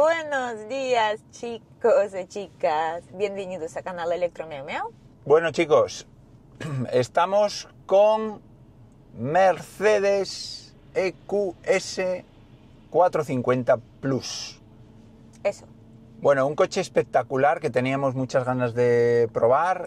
Buenos días, chicos y chicas. Bienvenidos a canal Electro Miau Miau. Bueno, chicos, estamos con Mercedes EQS 450 Plus. Eso. Bueno, un coche espectacular que teníamos muchas ganas de probar.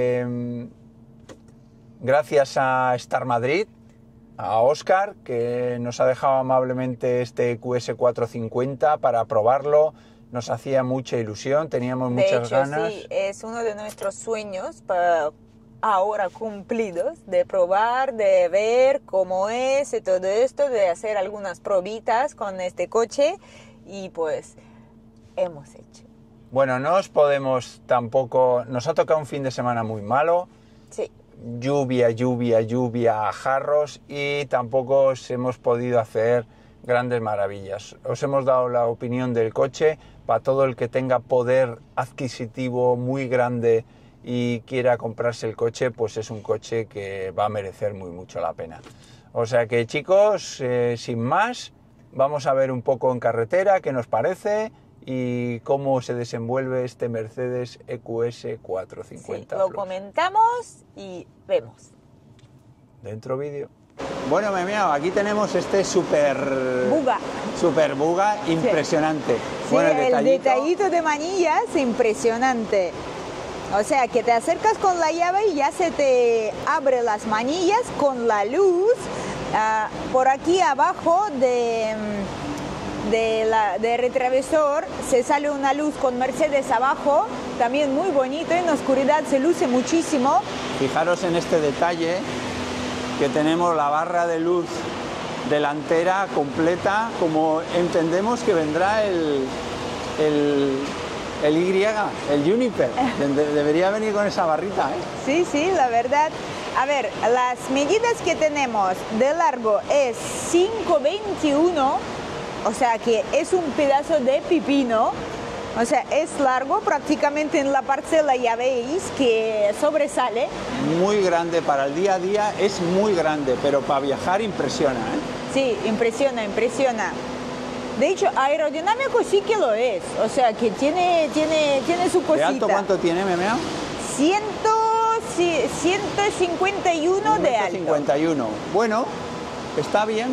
Gracias a Star Madrid, a Óscar, que nos ha dejado amablemente este EQS 450 para probarlo. Nos hacía mucha ilusión, teníamos muchas ganas. Sí, es uno de nuestros sueños ahora cumplidos, de probar, de ver cómo es y todo esto, de hacer algunas probitas con este coche y pues hemos hecho. Bueno, no os podemos tampoco... Nos ha tocado un fin de semana muy malo. Sí. Lluvia a jarros y tampoco os hemos podido hacer grandes maravillas. Os hemos dado la opinión del coche. Para todo el que tenga poder adquisitivo muy grande y quiera comprarse el coche, pues es un coche que va a merecer mucho la pena. O sea que, chicos, sin más, vamos a ver un poco en carretera qué nos parece y cómo se desenvuelve este Mercedes EQS 450 Sí, lo Plus. comentamos y vemos. Dentro vídeo. Bueno, aquí tenemos este super buga impresionante. Sí, Bueno, el detallito de manillas impresionante. O sea, que te acercas con la llave y ya se te abre las manillas con la luz. Por aquí abajo de retrovisor se sale una luz con Mercedes abajo, también muy bonito, en la oscuridad se luce muchísimo. Fijaros en este detalle, que tenemos la barra de luz delantera completa, como entendemos que vendrá el Y, el Juniper. Debería venir con esa barrita, ¿eh? Sí, la verdad. A ver, las medidas que tenemos de largo es 5,21, o sea que es un pedazo de pepino. O sea, es largo, prácticamente en la parcela ya veis que sobresale. Muy grande para el día a día, es muy grande, pero para viajar impresiona, ¿eh? Sí, impresiona. De hecho, aerodinámico sí que lo es, o sea que tiene su cosita. ¿De alto cuánto tiene, Memea? 151 de alto. 151. Bueno, está bien.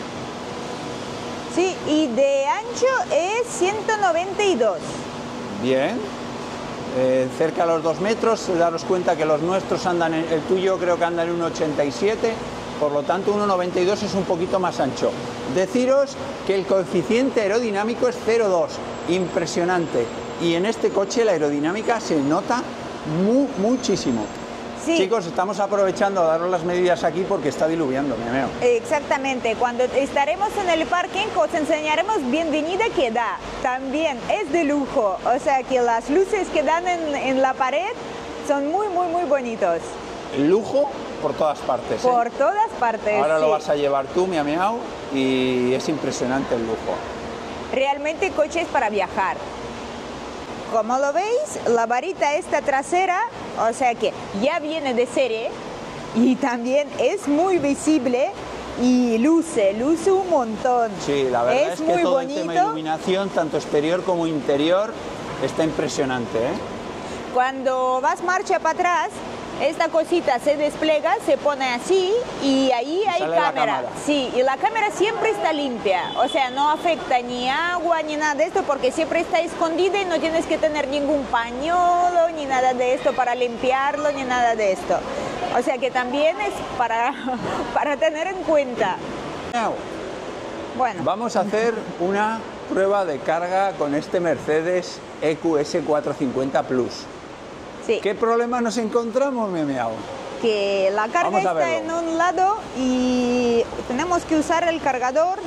Sí, y de ancho es 192. Bien. Cerca de los 2 metros, daros cuenta que los nuestros andan, el tuyo creo que anda en 1,87, por lo tanto 1,92 es un poquito más ancho. Deciros que el coeficiente aerodinámico es 0,2, impresionante. Y en este coche la aerodinámica se nota muchísimo. Sí. Chicos, estamos aprovechando a daros las medidas aquí porque está diluviando, Memeo. Exactamente, cuando estaremos en el parking os enseñaremos bienvenida que da. También es de lujo, o sea que las luces que dan en la pared son muy bonitos. Lujo por todas partes. Por todas partes. Ahora sí. lo vas a llevar tú, Miau, y es impresionante el lujo. Realmente coche es para viajar. Como lo veis, la varita esta trasera, o sea que ya viene de serie y también es muy visible y luce un montón. Sí, la verdad es que muy todo bonito. el tema de iluminación, tanto exterior como interior, está impresionante, ¿eh? Cuando vas marcha para atrás, esta cosita se despliega, se pone así y ahí hay cámara. Sí, y la cámara siempre está limpia, o sea, no afecta ni agua ni nada de esto porque siempre está escondida y no tienes que tener ningún pañuelo ni nada de esto para limpiarlo ni nada de esto. O sea que también es para tener en cuenta. Bueno. Vamos a hacer una prueba de carga con este Mercedes EQS 450 Plus. Sí. ¿Qué problema nos encontramos, Memeao? Que la carga está en un lado y tenemos que usar el cargador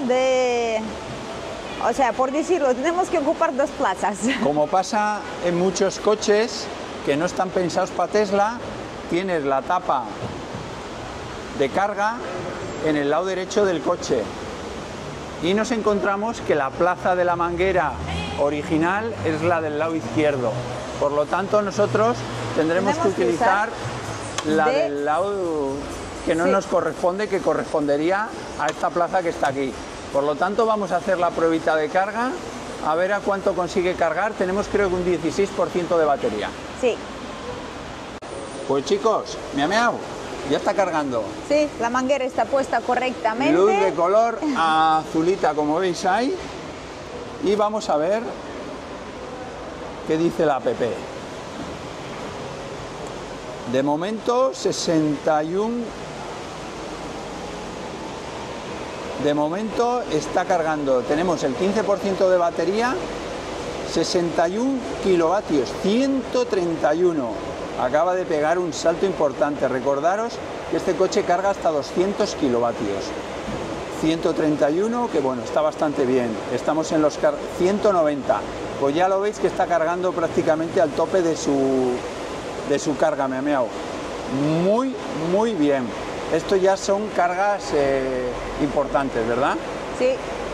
o sea, por decirlo, tenemos que ocupar 2 plazas. Como pasa en muchos coches que no están pensados para Tesla, tienes la tapa de carga en el lado derecho del coche. Y nos encontramos que la plaza de la manguera original es la del lado izquierdo. Por lo tanto, nosotros tendremos que utilizar la del lado que no nos corresponde, que correspondería a esta plaza que está aquí. Por lo tanto, vamos a hacer la pruebita de carga a ver a cuánto consigue cargar. Tenemos creo que un 16% de batería. Sí. Pues chicos, miau miau, ya está cargando. Sí, la manguera está puesta correctamente. Luz de color azulita, como veis ahí. Y vamos a ver qué dice la app. De momento 61. De momento está cargando. Tenemos el 15% de batería, 61 kilovatios, 131. Acaba de pegar un salto importante. Recordaros que este coche carga hasta 200 kilovatios. 131, que bueno, está bastante bien. Estamos en los 190. Pues ya lo veis que está cargando prácticamente al tope de su carga, meao. Muy bien. Esto ya son cargas importantes, ¿verdad? Sí.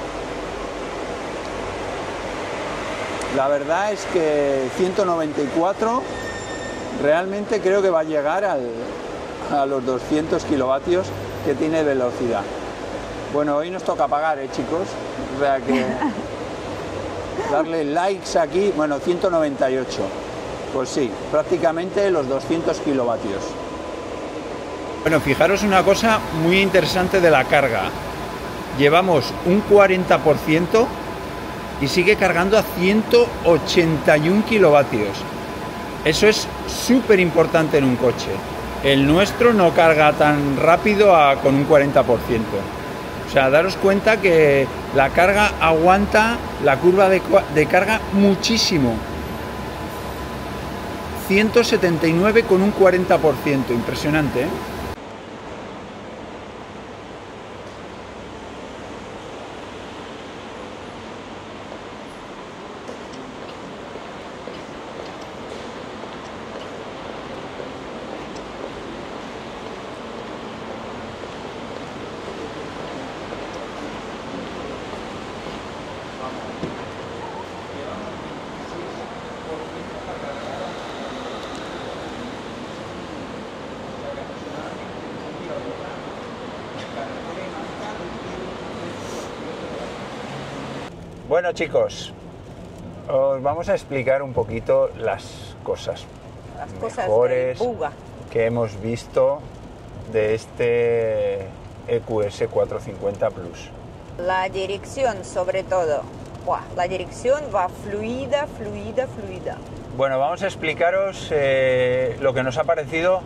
La verdad es que 194 realmente creo que va a llegar a los 200 kilovatios que tiene velocidad. Bueno, hoy nos toca pagar, chicos. O sea que darle likes aquí, bueno, 198. Pues sí, prácticamente los 200 kilovatios. Bueno, fijaros una cosa muy interesante de la carga. Llevamos un 40% y sigue cargando a 181 kilovatios. Eso es súper importante en un coche. El nuestro no carga tan rápido con un 40%. O sea, daros cuenta que la carga aguanta la curva de carga muchísimo. 179 con un 40%. Impresionante, ¿eh? Bueno, chicos, os vamos a explicar un poquito las cosas mejores que hemos visto de este EQS 450 Plus. La dirección, sobre todo. La dirección va fluida. Bueno, vamos a explicaros lo que nos ha parecido.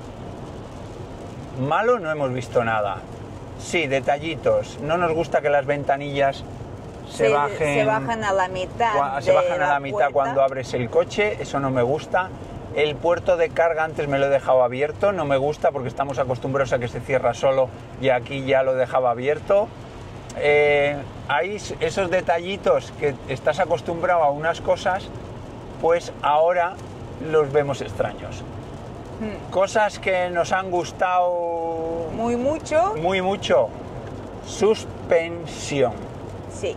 Malo no hemos visto nada. Sí, detallitos. No nos gusta que las ventanillas se bajan a la mitad. Se bajan a la mitad cuando abres el coche, eso no me gusta. El puerto de carga antes me lo he dejado abierto, no me gusta porque estamos acostumbrados a que se cierra solo y aquí ya lo dejaba abierto. Hay esos detallitos que estás acostumbrado a unas cosas, pues ahora los vemos extraños. Cosas que nos han gustado muy mucho. Suspensión. Sí.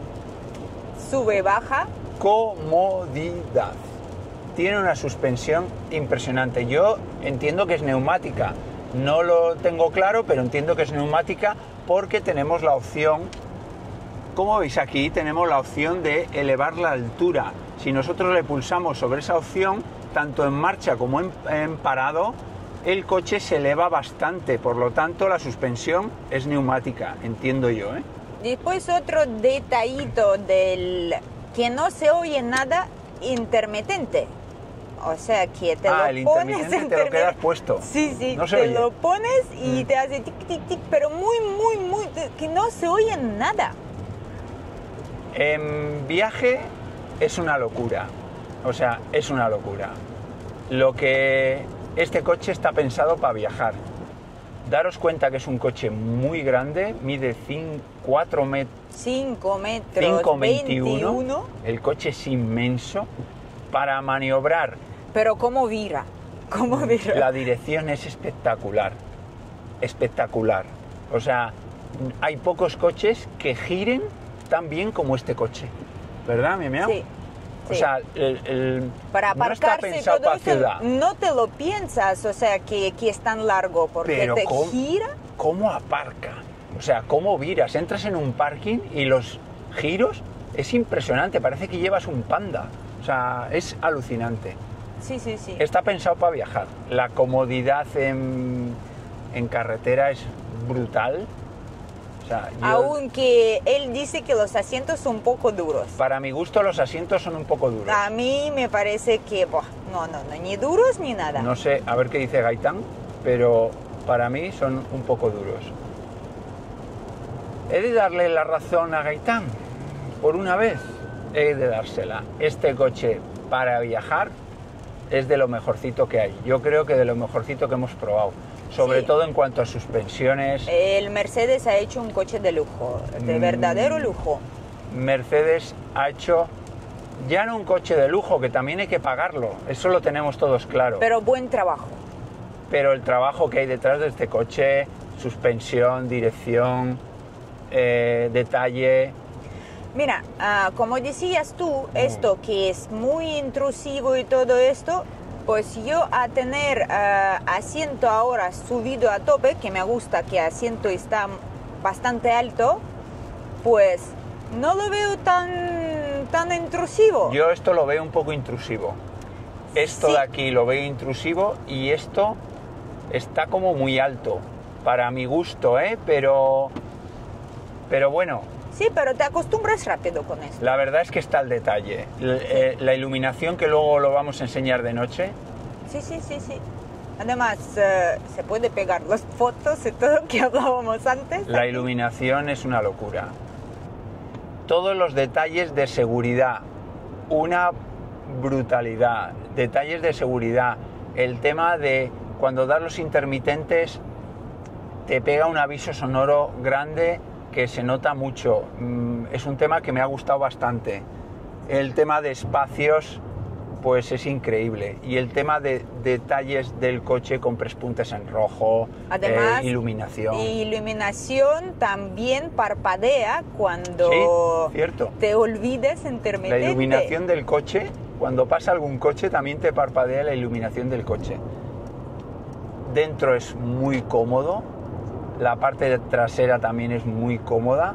Sube, baja. Comodidad. Tiene una suspensión impresionante. Yo entiendo que es neumática. No lo tengo claro, pero entiendo que es neumática porque tenemos la opción, como veis aquí, tenemos la opción de elevar la altura. Si nosotros le pulsamos sobre esa opción, tanto en marcha como en parado, el coche se eleva bastante. Por lo tanto, la suspensión es neumática, entiendo yo, ¿eh? Después otro detallito del que no se oye nada intermitente. O sea, que te el lo pones... intermitente te lo quedas puesto. Sí, no te lo pones y te hace tic, tic, tic, pero muy... que no se oye nada. En viaje es una locura. O sea, es una locura. Lo que este coche está pensado para viajar. Daros cuenta que es un coche muy grande, mide 4 metros. 5 metros, 5,21. El coche es inmenso para maniobrar. Pero ¿cómo vira? La dirección es espectacular. Espectacular. O sea, hay pocos coches que giren tan bien como este coche. ¿Verdad, mi amigo? Sí. O sea, para no está pensado para ciudad. No te lo piensas, o sea, que es tan largo, porque pero te gira. ¿Cómo aparca? O sea, ¿cómo viras? Entras en un parking y los giros es impresionante, parece que llevas un Panda. O sea, es alucinante. Sí, sí, sí. Está pensado para viajar. La comodidad en carretera es brutal. O sea, aunque él dice que los asientos son un poco duros. Para mi gusto los asientos son un poco duros. A mí me parece que, no, ni duros ni nada. No sé, a ver qué dice Gaitán, pero para mí son un poco duros. He de darle la razón a Gaitán, por una vez. He de dársela. Este coche para viajar es de lo mejorcito que hay. Yo creo que de lo mejorcito que hemos probado. Sobre todo en cuanto a suspensiones. El Mercedes ha hecho un coche de lujo, de verdadero lujo. Mercedes ha hecho ya no un coche de lujo, que también hay que pagarlo. Eso lo tenemos todos claro. Pero buen trabajo. Pero el trabajo que hay detrás de este coche, suspensión, dirección, detalle... Mira, como decías tú, esto que es muy intrusivo y todo esto, pues yo a tener asiento ahora subido a tope, que me gusta que asiento está bastante alto, pues no lo veo tan intrusivo. Yo esto lo veo un poco intrusivo. Esto sí. De aquí lo veo intrusivo y esto está como muy alto, para mi gusto, pero bueno. Sí, pero te acostumbras rápido con esto. La verdad es que está el detalle. La iluminación, que luego lo vamos a enseñar de noche. Sí. Además, se puede pegar las fotos y todo que hablábamos antes. La iluminación es una locura. Todos los detalles de seguridad, una brutalidad. Detalles de seguridad. El tema de cuando das los intermitentes, te pega un aviso sonoro grande que se nota mucho. Es un tema que me ha gustado bastante. El tema de espacios, pues es increíble. Y el tema de detalles del coche con prespuntes en rojo, además, iluminación también parpadea cuando sí, cierto. Te olvides intermitente. La iluminación del coche, cuando pasa algún coche, también te parpadea la iluminación del coche. Dentro es muy cómodo. La parte trasera también es muy cómoda.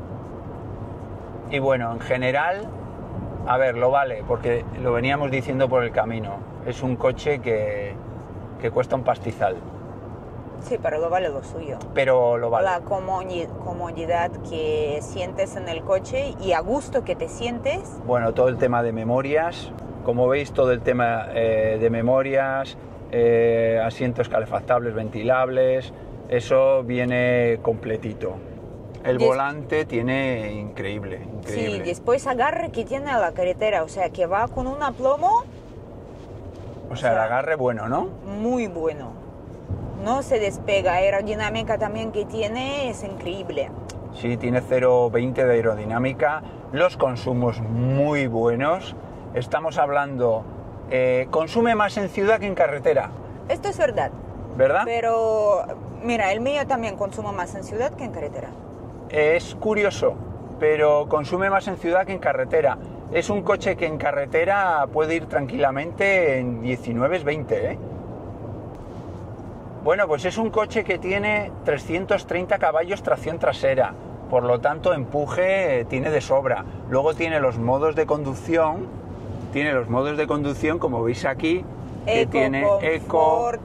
Y bueno, en general, a ver, lo vale, porque lo veníamos diciendo por el camino. Es un coche que cuesta un pastizal. Sí, pero lo vale lo suyo. Pero lo vale. La comodidad que sientes en el coche y a gusto que te sientes. Bueno, todo el tema de memorias. Como veis, todo el tema de memorias, asientos calefactables, ventilables... Eso viene completito. El volante tiene increíble. Sí, después agarre que tiene a la carretera, o sea, que va con un aplomo. O sea, el agarre bueno, ¿no? Muy bueno. No se despega. Aerodinámica también que tiene es increíble. Sí, tiene 0,20 de aerodinámica. Los consumos muy buenos. Estamos hablando... consume más en ciudad que en carretera. Esto es verdad. ¿Verdad? Pero, mira, el mío también consume más en ciudad que en carretera. Es curioso, pero consume más en ciudad que en carretera. Es un coche que en carretera puede ir tranquilamente en 19-20, ¿eh? Bueno, pues es un coche que tiene 330 caballos tracción trasera. Por lo tanto, empuje tiene de sobra. Luego tiene los modos de conducción. Como veis aquí, que tiene Comfort.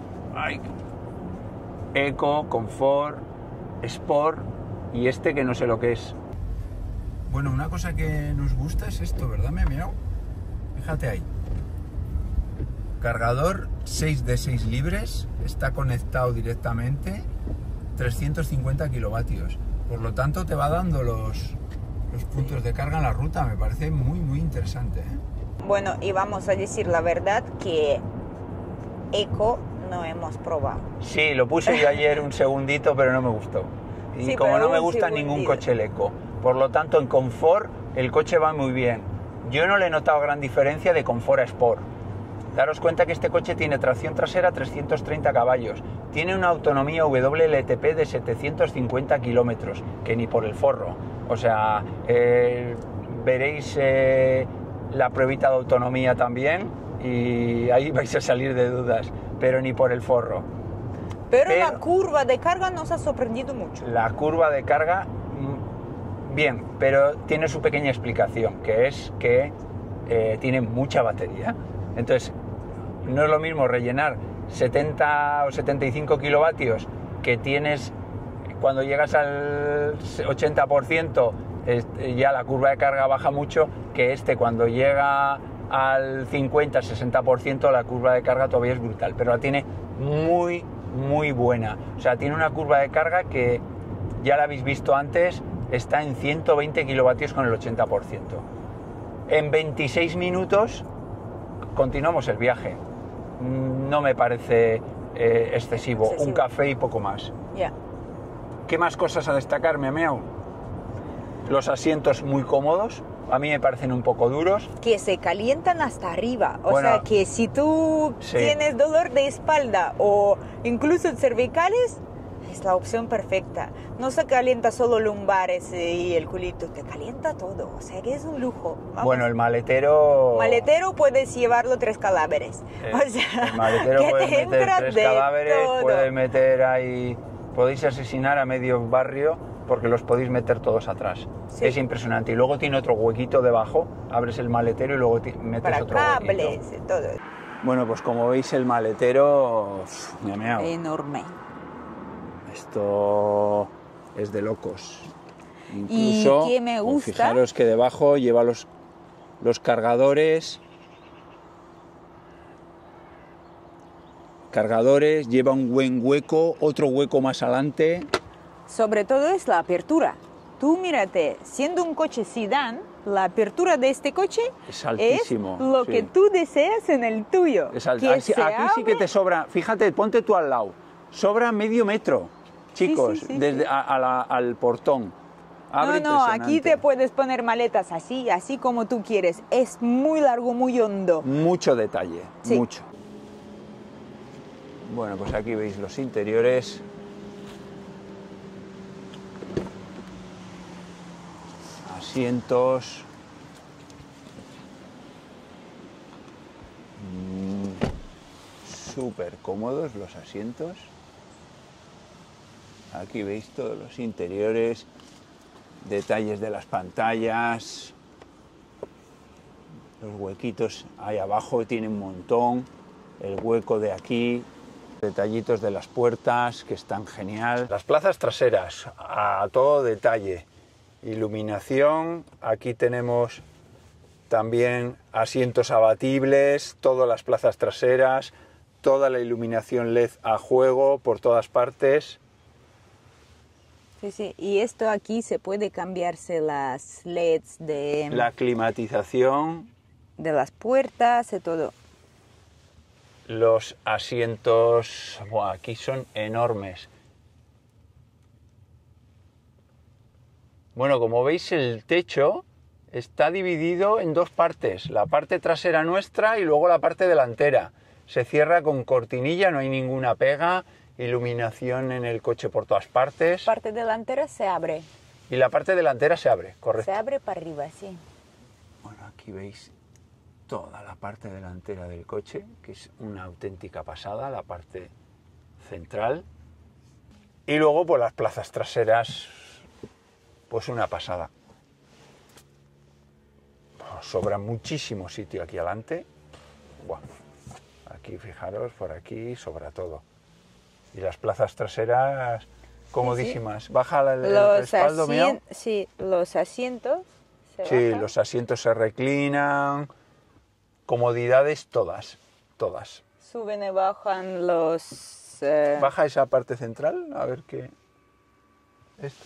Eco, Confort, Sport y este que no sé lo que es. Bueno, una cosa que nos gusta es esto, ¿verdad, Memiao? Fíjate ahí. Cargador 6 de 6 libres, está conectado directamente, 350 kilovatios. Por lo tanto, te va dando los puntos de carga en la ruta. Me parece muy, muy interesante, ¿eh? Bueno, y vamos a decir la verdad que Eco no hemos probado. Sí, lo puse yo ayer un segundito, pero no me gustó. Y sí, como no me gusta segundito. ningún coche el Eco. Por lo tanto, en confort, el coche va muy bien. Yo no le he notado gran diferencia de confort a Sport. Daros cuenta que este coche tiene tracción trasera 330 caballos. Tiene una autonomía WLTP de 750 kilómetros, que ni por el forro. O sea, veréis la pruebita de autonomía también y ahí vais a salir de dudas. Pero ni por el forro. Pero la curva de carga nos ha sorprendido mucho. La curva de carga Bien, pero tiene su pequeña explicación, que es que tiene mucha batería. Entonces, no es lo mismo rellenar 70 o 75 kilovatios que tienes cuando llegas al 80%, ya la curva de carga baja mucho, que cuando llega al 50-60% la curva de carga todavía es brutal, pero la tiene muy, muy buena. O sea, tiene una curva de carga que ya la habéis visto antes, está en 120 kilovatios con el 80%. En 26 minutos continuamos el viaje. No me parece excesivo. Un café y poco más. Yeah. ¿Qué más cosas a destacar, Memeau? Los asientos muy cómodos, a mí me parecen un poco duros. Que se calientan hasta arriba, o sea que si tú tienes dolor de espalda o incluso cervicales, es la opción perfecta. No se calienta solo lumbares y el culito, te calienta todo, o sea que es un lujo. Vamos. Bueno, el maletero... Maletero puedes llevarlo 3 cadáveres. O sea, el maletero puedes meter 3 cadáveres, todo. puedes meter ahí... Podéis asesinar a medio barrio porque los podéis meter todos atrás. Sí. Es impresionante. Y luego tiene otro huequito debajo, abres el maletero y luego metes para otro cables huequito. Y todo. Bueno, pues como veis el maletero... enorme. Esto es de locos. Incluso, ¿y qué me gusta? Pues fijaros que debajo lleva los cargadores. Lleva un buen hueco, otro hueco más adelante. Sobre todo es la apertura. Tú mírate, siendo un coche sedán, la apertura de este coche es altísimo. Es lo que tú deseas en el tuyo. Aquí sí que te sobra, fíjate, ponte tú al lado, sobra medio metro, chicos, desde al portón. Abre no, aquí te puedes poner maletas así como tú quieres. Es muy largo, muy hondo. Mucho detalle, mucho. Bueno, pues aquí veis los interiores. Asientos. Súper cómodos los asientos. Aquí veis todos los interiores, detalles de las pantallas. Los huequitos ahí abajo tienen un montón. El hueco de aquí. Detallitos de las puertas que están genial. Las plazas traseras a todo detalle. Iluminación, aquí tenemos también asientos abatibles, todas las plazas traseras, toda la iluminación LED a juego por todas partes. Sí, y esto aquí se puede cambiarse las LEDs de... La climatización. De las puertas y todo. Los asientos, aquí son enormes. Bueno, como veis el techo está dividido en 2 partes, la parte trasera nuestra y luego la parte delantera. Se cierra con cortinilla, no hay ninguna pega, iluminación en el coche por todas partes. La parte delantera se abre. Y la parte delantera se abre, correcto. Se abre para arriba, sí. Bueno, aquí veis toda la parte delantera del coche, que es una auténtica pasada, la parte central. Y luego, pues las plazas traseras, pues una pasada. Sobra muchísimo sitio aquí adelante. Buah. Aquí, fijaros, por aquí sobra todo. Y las plazas traseras comodísimas. Sí. Baja el respaldo mío. Sí, los asientos se bajan. Los asientos se reclinan. Comodidades todas. Suben y bajan los... Baja esa parte central, a ver qué... Esto.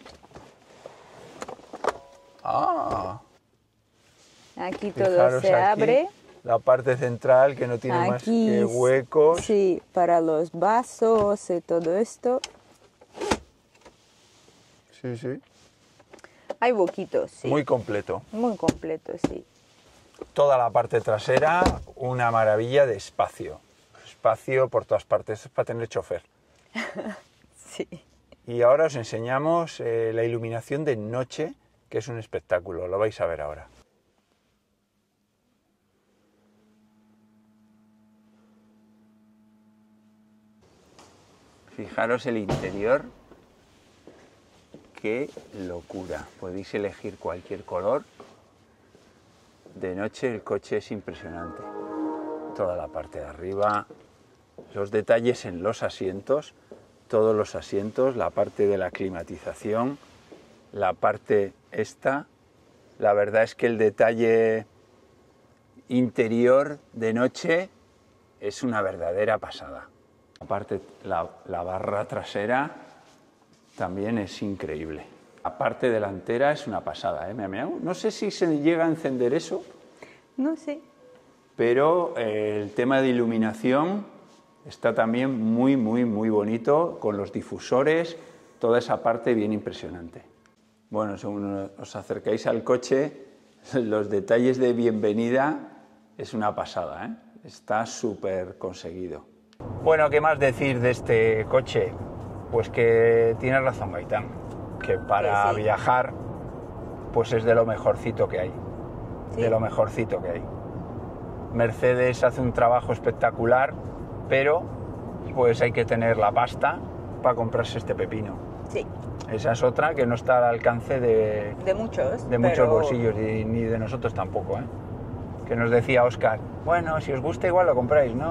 Aquí todo se abre. La parte central que no tiene más que huecos. Sí, para los vasos y todo esto. Sí. Hay huequitos, sí. Muy completo. Muy completo, sí. Toda la parte trasera, una maravilla de espacio. Espacio por todas partes, es para tener chofer. Sí. Y ahora os enseñamos la iluminación de noche, que es un espectáculo, lo vais a ver ahora. Fijaros el interior, qué locura. Podéis elegir cualquier color. De noche el coche es impresionante. Toda la parte de arriba, los detalles en los asientos, todos los asientos, la parte de la climatización, la parte esta. La verdad es que el detalle interior de noche es una verdadera pasada. Aparte, la barra trasera también es increíble. La parte delantera es una pasada, ¿eh? No sé si se llega a encender eso. No sé. Pero el tema de iluminación está también muy bonito, con los difusores, toda esa parte bien impresionante. Bueno, según os acercáis al coche, los detalles de bienvenida es una pasada, ¿eh? Está súper conseguido. Bueno, ¿qué más decir de este coche? Pues que tienes razón, Gaitán, que para viajar pues es de lo mejorcito que hay. Sí. De lo mejorcito que hay. Mercedes hace un trabajo espectacular, pero pues hay que tener la pasta para comprarse este pepino. Sí. Esa es otra que no está al alcance de muchos bolsillos ni de nosotros tampoco, ¿eh? Que nos decía Óscar, bueno, si os gusta igual lo compráis, ¿no?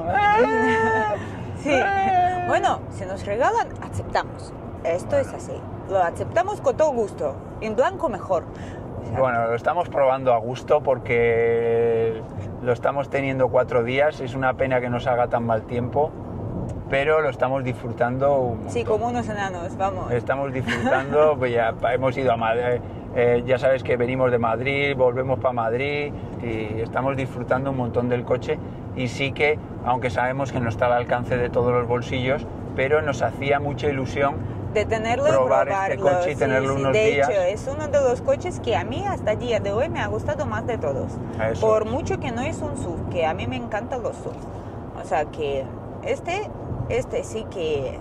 Sí. Bueno, si nos regalan, aceptamos. Esto es así. Lo aceptamos con todo gusto. En blanco mejor. O sea, bueno, lo estamos probando a gusto porque lo estamos teniendo 4 días. Es una pena que nos haga tan mal tiempo, pero lo estamos disfrutando un montón. Sí, como unos enanos, vamos. Estamos disfrutando, pues ya hemos ido a Madrid. Ya sabes que venimos de Madrid, volvemos para Madrid y estamos disfrutando un montón del coche. Y sí que, aunque sabemos que no está al alcance de todos los bolsillos, pero nos hacía mucha ilusión de tenerlo probar y probarlo, este coche y tenerlo unos días. De hecho, es uno de los coches que a mí hasta el día de hoy me ha gustado más de todos. Eso. Por mucho que no es un SUV, que a mí me encantan los SUV. O sea que este sí que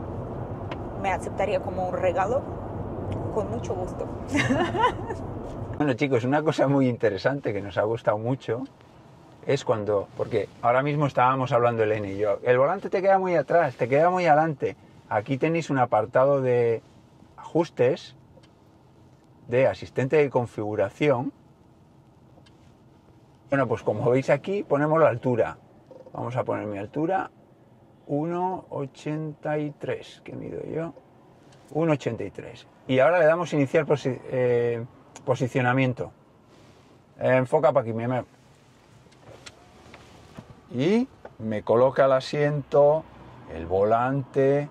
me aceptaría como un regalo con mucho gusto. Bueno, chicos, una cosa muy interesante que nos ha gustado mucho es cuando, porque ahora mismo estábamos hablando Elena y yo, el volante te queda muy atrás, te queda muy adelante. Aquí tenéis un apartado de ajustes, de asistente de configuración. Bueno, pues como veis aquí ponemos la altura. Vamos a poner mi altura, 1,83, que mido yo, 1,83. Y ahora le damos iniciar posicionamiento. Enfoca para aquí, y me coloca el asiento, el volante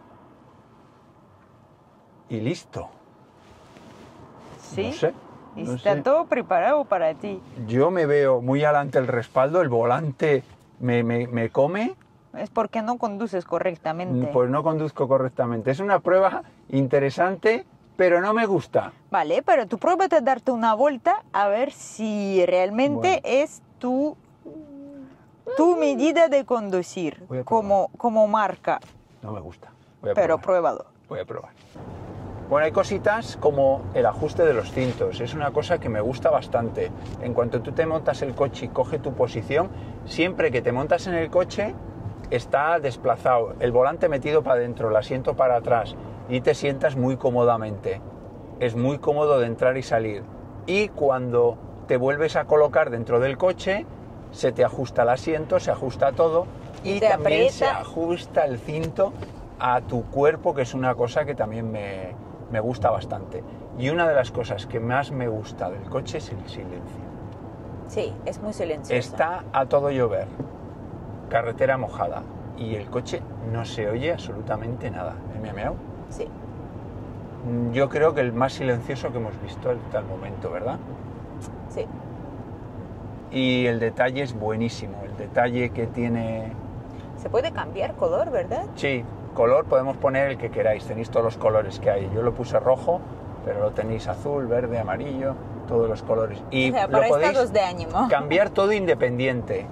y listo. Sí, no sé. Está todo preparado para ti. Yo me veo muy adelante el respaldo, el volante me come. Es porque no conduces correctamente. Pues no conduzco correctamente. Es una prueba interesante, pero no me gusta. Vale, pero tú pruébate a darte una vuelta a ver si realmente es tu medida de conducir como marca. No me gusta. Pero pruébalo. Voy a probar. Bueno, hay cositas como el ajuste de los cintos. Es una cosa que me gusta bastante. En cuanto tú te montas el coche y coge tu posición, siempre que te montas en el coche está desplazado, el volante metido para adentro, el asiento para atrás y te sientas muy cómodamente. Es muy cómodo de entrar y salir. Y cuando te vuelves a colocar dentro del coche, se te ajusta el asiento, se ajusta todo y también se ajusta el cinto a tu cuerpo, que es una cosa que también me gusta bastante. Y una de las cosas que más me gusta del coche es el silencio. Sí, es muy silencioso. Está a todo llover, carretera mojada, y el coche no se oye absolutamente nada. ¿Me ha meado? Sí. Yo creo que el más silencioso que hemos visto hasta el momento, ¿verdad? Sí. Y el detalle es buenísimo, el detalle que tiene... Se puede cambiar color, ¿verdad? Sí, color podemos poner el que queráis, tenéis todos los colores que hay. Yo lo puse rojo, pero lo tenéis azul, verde, amarillo, todos los colores. Y o sea, para lo podéis estados de ánimo. Cambiar todo independiente.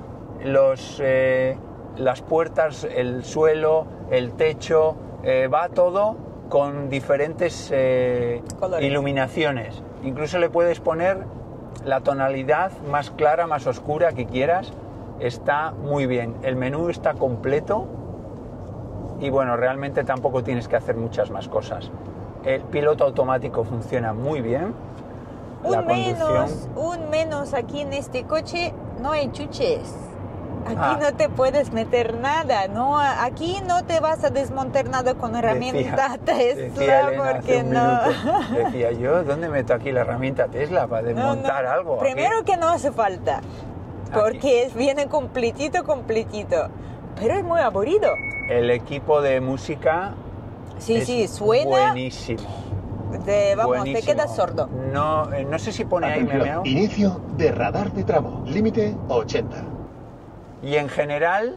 Las puertas, el suelo, el techo, va todo con diferentes iluminaciones. Incluso le puedes poner la tonalidad más clara, más oscura que quieras. Está muy bien. El menú está completo y bueno, realmente tampoco tienes que hacer muchas más cosas. El piloto automático funciona muy bien. La conducción... Un menos aquí en este coche, no hay chuches. Aquí no te puedes meter nada, ¿no? Aquí no te vas a desmontar nada con herramienta Tesla, porque no. Decía yo, ¿dónde meto aquí la herramienta Tesla para desmontar algo? Primero aquí. Que no hace falta, porque viene completito, pero es muy aburrido. El equipo de música sí, suena buenísimo. Buenísimo. Te quedas sordo. No sé si pone ahí memeado. Inicio de radar de tramo, límite 80. Y en general,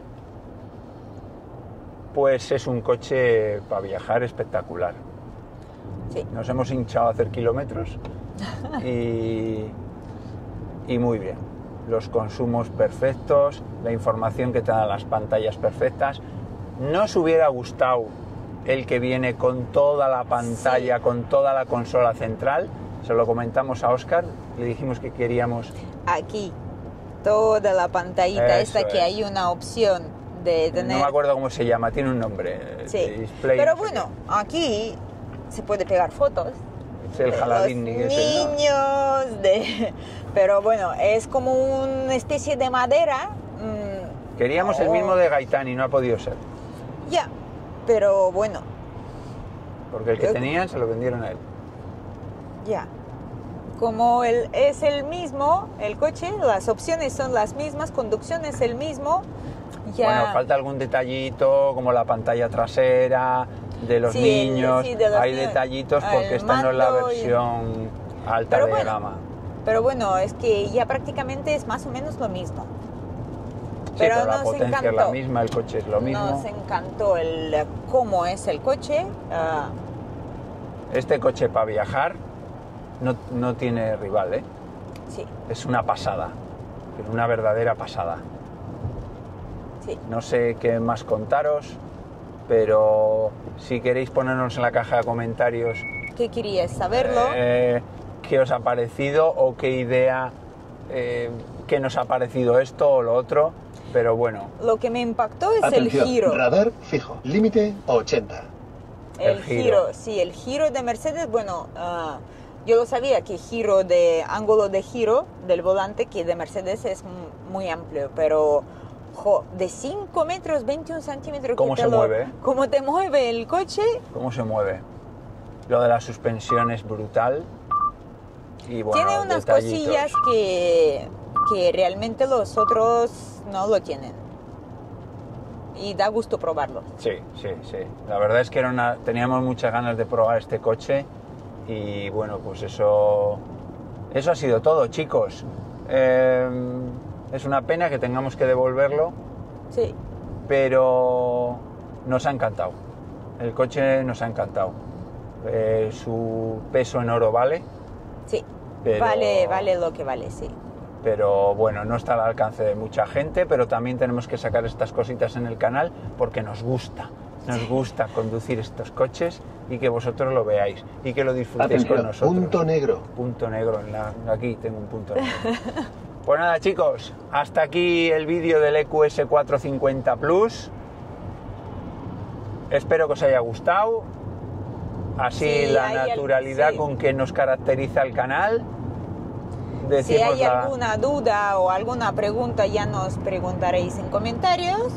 pues es un coche para viajar espectacular. Sí. Nos hemos hinchado a hacer kilómetros y muy bien. Los consumos perfectos, la información que te dan las pantallas perfectas. Nos hubiera gustado el que viene con toda la pantalla, con toda la consola central. Se lo comentamos a Óscar, le dijimos que queríamos... Aquí. Toda la pantallita que hay una opción de tener... No me acuerdo cómo se llama, tiene un nombre. Sí, display, pero no sé bueno, aquí se puede pegar fotos. Es el Jaladín, niños, pero bueno, es como una especie de madera. Queríamos el mismo de Gaitán y no ha podido ser. Ya, pero bueno. Porque el que tenían se lo vendieron a él. Ya. Como es el mismo, el coche, las opciones son las mismas, conducción es el mismo. Ya... Bueno, falta algún detallito, como la pantalla trasera, de los niños. Hay detallitos porque esta no es la versión alta de gama. Pero bueno, es que ya prácticamente es más o menos lo mismo. Sí, pero la potencia encantó. Es la misma, el coche es lo mismo. Nos encantó cómo es el coche. Este coche para viajar no tiene rival, ¿eh? Sí. Es una pasada, pero una verdadera pasada. Sí. No sé qué más contaros, pero si queréis ponernos en la caja de comentarios... ¿Qué querías saberlo? ¿Qué os ha parecido o qué idea, qué nos ha parecido esto o lo otro? Pero bueno... Lo que me impactó es Atención, el giro. Radar fijo, límite 80. El giro. Sí, el giro de Mercedes, bueno... yo lo sabía que ángulo de giro del volante que de Mercedes es muy amplio, pero de 5 metros, 21 centímetros... ¿Cómo se mueve? ¿Cómo te mueve el coche? ¿Cómo se mueve? Lo de la suspensión es brutal. Y bueno, tiene unas detallitos. cosillas que realmente los otros no lo tienen. Y da gusto probarlo. Sí. La verdad es que teníamos muchas ganas de probar este coche. Y bueno, pues eso ha sido todo, chicos. Es una pena que tengamos que devolverlo. Sí. Pero nos ha encantado. El coche nos ha encantado. Su peso en oro vale. Sí. Pero, vale lo que vale, sí. Pero bueno, no está al alcance de mucha gente, pero también tenemos que sacar estas cositas en el canal porque nos gusta. Nos gusta conducir estos coches y que vosotros lo veáis y que lo disfrutéis con nosotros. Punto negro. Punto negro. Aquí tengo un punto negro. Pues nada, chicos, hasta aquí el vídeo del EQS 450 Plus. Espero que os haya gustado. Así la naturalidad con que nos caracteriza el canal. Si hay alguna duda o alguna pregunta, ya nos preguntaréis en comentarios.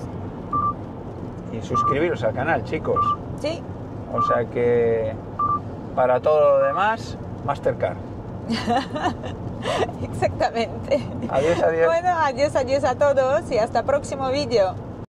Y suscribiros al canal, chicos. Sí. O sea que para todo lo demás, Mastercard. Exactamente. Adiós. Bueno, adiós a todos y hasta el próximo vídeo.